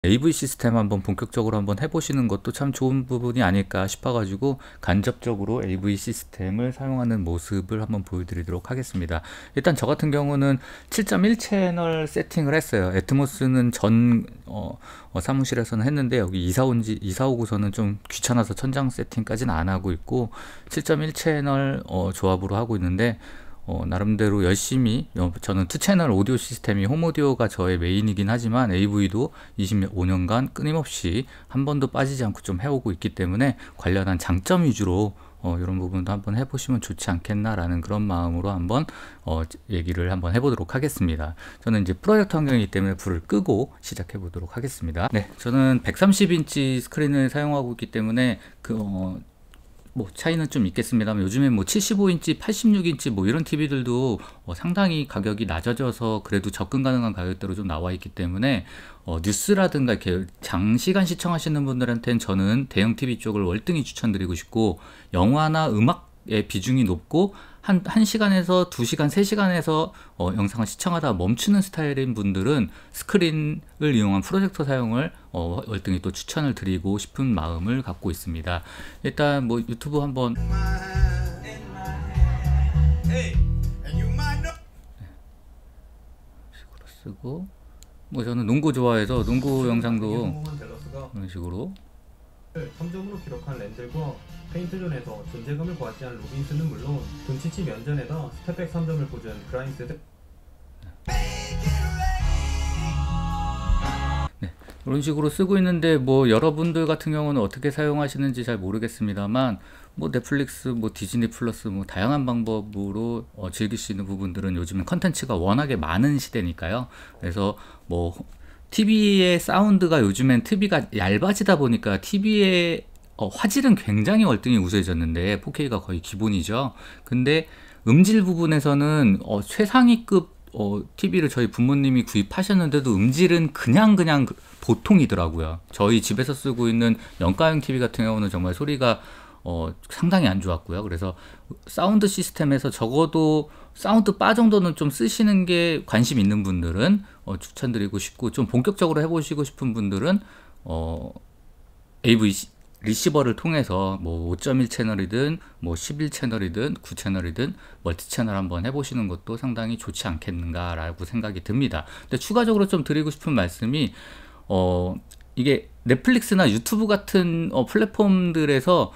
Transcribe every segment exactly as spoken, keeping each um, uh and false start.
에이브이 시스템 한번 본격적으로 한번 해보시는 것도 참 좋은 부분이 아닐까 싶어가지고 간접적으로 에이브이 시스템을 사용하는 모습을 한번 보여드리도록 하겠습니다. 일단 저 같은 경우는 칠 점 일 채널 세팅을 했어요. 애트모스는 전 어, 어, 사무실에서는 했는데 여기 이사 온지 이사 오고서는 좀 귀찮아서 천장 세팅까지는 안 하고 있고 칠 점 일 채널 어, 조합으로 하고 있는데 어, 나름대로 열심히 어, 저는 투 채널 오디오 시스템이 홈 오디오가 저의 메인이긴 하지만 에이브이도 이십오 년간 끊임없이 한 번도 빠지지 않고 좀 해오고 있기 때문에 관련한 장점 위주로 어, 이런 부분도 한번 해보시면 좋지 않겠나라는 그런 마음으로 한번 어, 얘기를 한번 해보도록 하겠습니다. 저는 이제 프로젝터 환경이기 때문에 불을 끄고 시작해 보도록 하겠습니다. 네, 저는 백삼십 인치 스크린을 사용하고 있기 때문에 그 어, 뭐 차이는 좀 있겠습니다만 요즘에 뭐 칠십오 인치, 팔십육 인치 뭐 이런 티비들도 어 상당히 가격이 낮아져서 그래도 접근 가능한 가격대로 좀 나와 있기 때문에 어 뉴스라든가 이렇게 장시간 시청하시는 분들한테는 저는 대형 티비 쪽을 월등히 추천드리고 싶고, 영화나 음악의 비중이 높고 한, 한 시간에서 두 시간, 세 시간에서 어, 영상을 시청하다 멈추는 스타일인 분들은 스크린을 이용한 프로젝터 사용을 어, 월등히 또 추천을 드리고 싶은 마음을 갖고 있습니다. 일단 뭐 유튜브 한번 식으로 쓰고, 뭐 저는 농구 좋아해서 농구 영상도 이런 식으로 삼 점으로 기록한 랜들과 페인트존에서 존재감을 과시한 로빈슨은 물론 돈치치 면전에다 스텝백 삼 점을 꽂은 그라임스 등 네, 이런 식으로 쓰고 있는데 뭐 여러분들 같은 경우는 어떻게 사용하시는지 잘 모르겠습니다만 뭐 넷플릭스, 뭐 디즈니 플러스 뭐 다양한 방법으로 어, 즐길 수 있는 부분들은 요즘은 컨텐츠가 워낙에 많은 시대니까요. 그래서 뭐 티비의 사운드가 요즘엔 티비가 얇아지다 보니까 티비의 어, 화질은 굉장히 월등히 우수해졌는데 포케이가 거의 기본이죠. 근데 음질 부분에서는 어, 최상위급 어, 티비를 저희 부모님이 구입하셨는데도 음질은 그냥 그냥 보통이더라고요. 저희 집에서 쓰고 있는 영가형 티비 같은 경우는 정말 소리가 어, 상당히 안 좋았고요. 그래서 사운드 시스템에서 적어도 사운드 바 정도는 좀 쓰시는 게 관심 있는 분들은 어, 추천드리고 싶고, 좀 본격적으로 해보시고 싶은 분들은 어, 에이브이 리시버를 통해서 뭐 오 점 일 채널이든 뭐 십일 채널이든 구 채널이든 멀티 채널 한번 해보시는 것도 상당히 좋지 않겠는가 라고 생각이 듭니다. 근데 추가적으로 좀 드리고 싶은 말씀이 어, 이게 넷플릭스나 유튜브 같은 어, 플랫폼들에서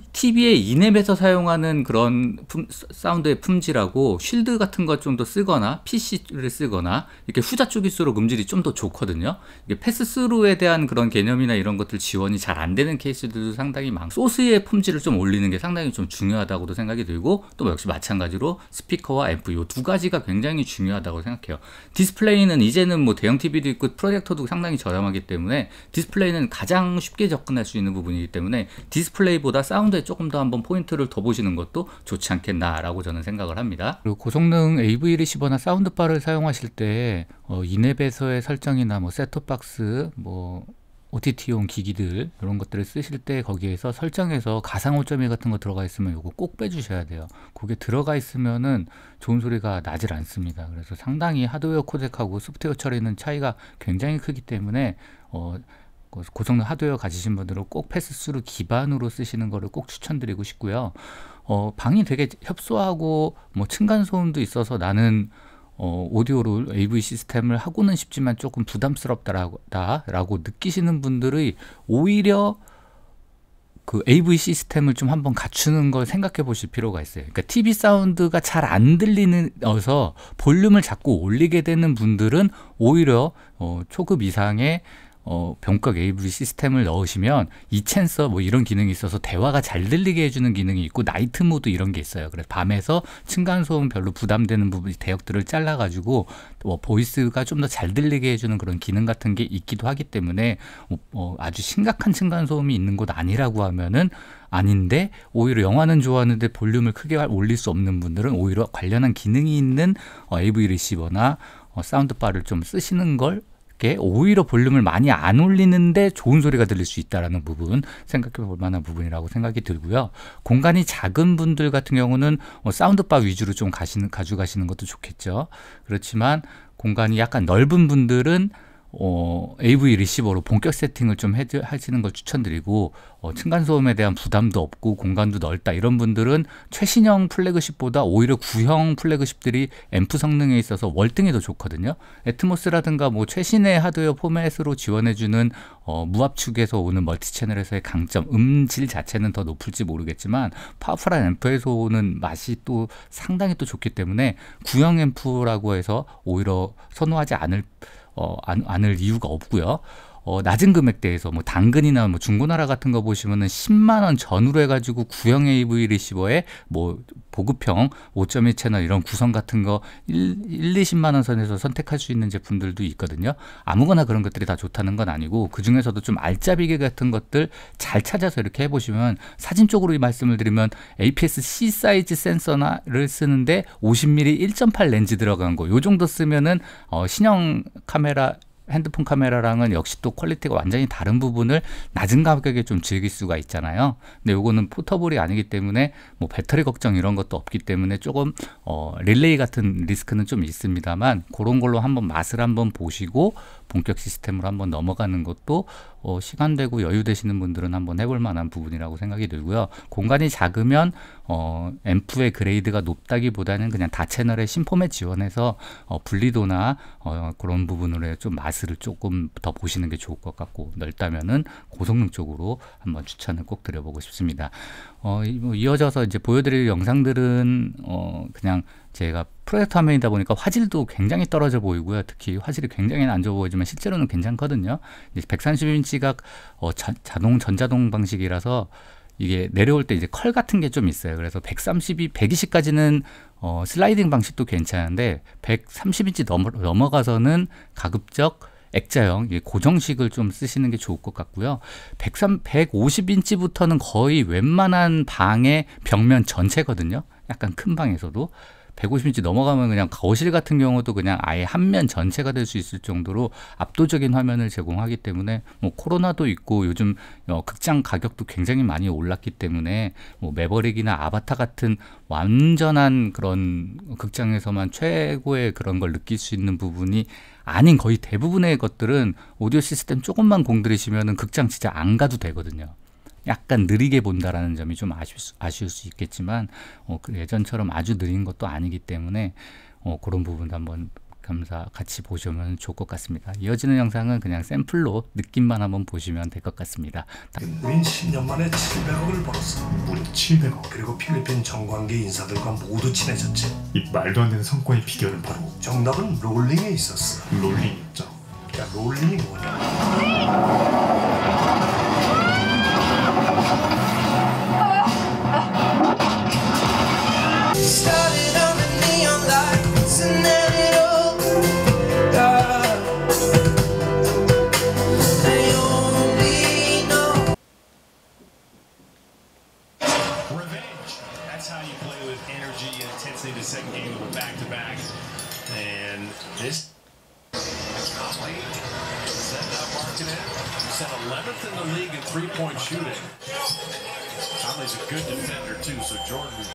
티비의 인앱에서 사용하는 그런 품, 사운드의 품질하고 쉴드 같은 것 좀 더 쓰거나 피시를 쓰거나 이렇게 후자 쪽일수록 음질이 좀 더 좋거든요. 이게 패스스루에 대한 그런 개념이나 이런 것들 지원이 잘 안 되는 케이스들도 상당히 많고, 소스의 품질을 좀 올리는 게 상당히 좀 중요하다고도 생각이 들고, 또 역시 마찬가지로 스피커와 앰프 이 두 가지가 굉장히 중요하다고 생각해요. 디스플레이는 이제는 뭐 대형 티비도 있고 프로젝터도 상당히 저렴하기 때문에 디스플레이는 가장 쉽게 접근할 수 있는 부분이기 때문에 디스플레이보다 사운드 에 조금 더 한번 포인트를 더 보시는 것도 좋지 않겠나라고 저는 생각을 합니다. 그리고 고성능 에이브이 리시버나 사운드바를 사용하실 때 어, 인앱에서의 설정이나 뭐 셋톱박스, 뭐 오티티용 기기들 이런 것들을 쓰실 때 거기에서 설정에서 가상 오 점 일 같은 거 들어가 있으면 이거 꼭 빼주셔야 돼요. 그게 들어가 있으면은 좋은 소리가 나질 않습니다. 그래서 상당히 하드웨어 코덱하고 소프트웨어 처리는 차이가 굉장히 크기 때문에 어, 고성능 하드웨어 가지신 분들은 꼭 패스스루 기반으로 쓰시는 거를 꼭 추천드리고 싶고요. 어, 방이 되게 협소하고 뭐 층간소음도 있어서 나는 어, 오디오로 에이브이 시스템을 하고는 싶지만 조금 부담스럽다라고 라고 느끼시는 분들의 오히려 그 에이브이 시스템을 좀 한번 갖추는 걸 생각해 보실 필요가 있어요. 그러니까 티비 사운드가 잘 안 들리는 어서 볼륨을 자꾸 올리게 되는 분들은 오히려 어, 초급 이상의 어, 병각 에이브이 시스템을 넣으시면 이챈서 뭐 이런 기능이 있어서 대화가 잘 들리게 해주는 기능이 있고 나이트 모드 이런 게 있어요. 그래서 밤에서 층간소음 별로 부담되는 부분 대역들을 잘라가지고 뭐 보이스가 좀 더 잘 들리게 해주는 그런 기능 같은 게 있기도 하기 때문에 어, 아주 심각한 층간소음이 있는 곳 아니라고 하면은 아닌데, 오히려 영화는 좋아하는데 볼륨을 크게 올릴 수 없는 분들은 오히려 관련한 기능이 있는 어, 에이브이 리시버나 어, 사운드바를 좀 쓰시는 걸 오히려 볼륨을 많이 안 올리는데 좋은 소리가 들릴 수 있다는 부분 생각해 볼 만한 부분이라고 생각이 들고요. 공간이 작은 분들 같은 경우는 사운드바 위주로 좀 가시는, 가져가시는 것도 좋겠죠. 그렇지만 공간이 약간 넓은 분들은 어, 에이브이 리시버로 본격 세팅을 좀 해, 하시는 걸 추천드리고, 어, 층간소음에 대한 부담도 없고 공간도 넓다 이런 분들은 최신형 플래그십보다 오히려 구형 플래그십들이 앰프 성능에 있어서 월등히 더 좋거든요. 애트모스라든가 뭐 최신의 하드웨어 포맷으로 지원해주는 어, 무압축에서 오는 멀티 채널에서의 강점, 음질 자체는 더 높을지 모르겠지만 파워풀한 앰프에서 오는 맛이 또 상당히 또 좋기 때문에 구형 앰프라고 해서 오히려 선호하지 않을 어, 안, 않을 이유가 없고요. 어, 낮은 금액대에서 뭐 당근이나 뭐 중고나라 같은 거 보시면은 십만 원 전후로 해가지고 구형 에이브이 리시버에 뭐 보급형 오 점 일 채널 이런 구성 같은 거 일, 이십만 원 선에서 선택할 수 있는 제품들도 있거든요. 아무거나 그런 것들이 다 좋다는 건 아니고 그 중에서도 좀 알짜비기 같은 것들 잘 찾아서 이렇게 해보시면 사진 쪽으로 말씀을 드리면 에이피에스-C 사이즈 센서를 쓰는데 오십 밀리미터 일 점 팔 렌즈 들어간 거 요 정도 쓰면은 어, 신형 카메라 핸드폰 카메라랑은 역시 또 퀄리티가 완전히 다른 부분을 낮은 가격에 좀 즐길 수가 있잖아요. 근데 요거는 포터블이 아니기 때문에 뭐 배터리 걱정 이런 것도 없기 때문에 조금 어, 릴레이 같은 리스크는 좀 있습니다만 그런 걸로 한번 맛을 한번 보시고 본격 시스템으로 한번 넘어가는 것도 어, 시간 되고 여유 되시는 분들은 한번 해볼 만한 부분이라고 생각이 들고요. 공간이 작으면 어, 앰프의 그레이드가 높다기보다는 그냥 다채널의 신포맷 지원해서 어, 분리도나 어, 그런 부분으로 좀 맛을 조금 더 보시는 게 좋을 것 같고 넓다면은 고성능 쪽으로 한번 추천을 꼭 드려보고 싶습니다. 어, 뭐 이어져서 이제 보여드릴 영상들은 어, 그냥 제가 프로젝트 화면이다 보니까 화질도 굉장히 떨어져 보이고요. 특히 화질이 굉장히 안 좋아 보이지만 실제로는 괜찮거든요. 백삼십 인치가 어, 자, 자동 전자동 방식이라서 이게 내려올 때 이제 컬 같은 게 좀 있어요. 그래서 백삼십이, 백이십까지는 어, 슬라이딩 방식도 괜찮은데 백삼십 인치 넘어, 넘어가서는 가급적 액자형 고정식을 좀 쓰시는 게 좋을 것 같고요. 백삼, 백오십 인치부터는 거의 웬만한 방의 벽면 전체거든요. 약간 큰 방에서도 백오십 인치 넘어가면 그냥 거실 같은 경우도 그냥 아예 한 면 전체가 될 수 있을 정도로 압도적인 화면을 제공하기 때문에 뭐 코로나도 있고 요즘 어, 극장 가격도 굉장히 많이 올랐기 때문에 뭐 매버릭이나 아바타 같은 완전한 그런 극장에서만 최고의 그런 걸 느낄 수 있는 부분이 아닌 거의 대부분의 것들은 오디오 시스템 조금만 공들이시면은 극장 진짜 안 가도 되거든요. 약간 느리게 본다라는 점이 좀 아쉬울 수, 아쉬울 수 있겠지만 어, 그 예전처럼 아주 느린 것도 아니기 때문에 어, 그런 부분도 한번 감사 같이 보시면 좋을 것 같습니다. 이어지는 영상은 그냥 샘플로 느낌만 한번 보시면 될 것 같습니다. 우린 십 년 만에 칠백억을 벌었어. 우리 칠백억. 그리고 필리핀 정관계 인사들과 모두 친해졌지. 이 말도 안 되는 성과의 비결은 바로 정답은 롤링에 있었어. 롤링 있죠. 야, 롤링이 뭐냐? How you play with energy and intensity the second game of a back-to-back, and this setting up Markkanen, set eleventh in the league in three-point shooting. Conley's a good defender too, so Jordan